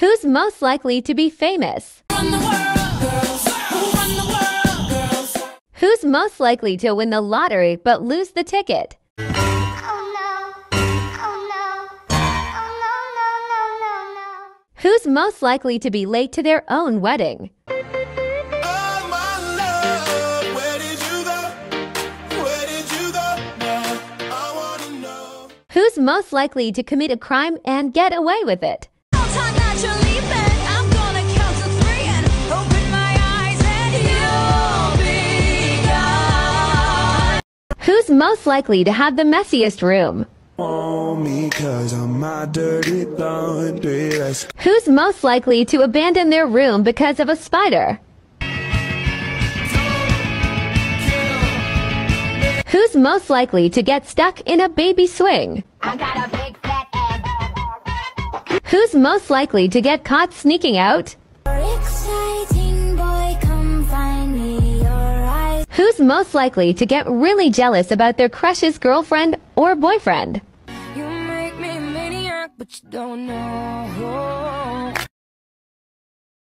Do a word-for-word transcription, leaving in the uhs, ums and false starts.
Who's most likely to be famous? Run the world, girls. Run the world, girls. Who's most likely to win the lottery but lose the ticket? Oh no, oh no, oh no, no, no, no, no. Who's most likely to be late to their own wedding? Oh my love, where did you go? Where did you go? Now I wanna know. Who's most likely to commit a crime and get away with it? Time that you're leaving, I'm gonna count to three and open my eyes and you'll be gone. Who's most likely to have the messiest room? On me, cause I'm my dirty laundry. Let's Who's most likely to abandon their room because of a spider? Who's most likely to get stuck in a baby swing? I got a big fat ass. Who's most likely to get caught sneaking out? Exciting boy, come find me your eyes. Who's most likely to get really jealous about their crush's girlfriend or boyfriend? You make me a maniac, but you don't know.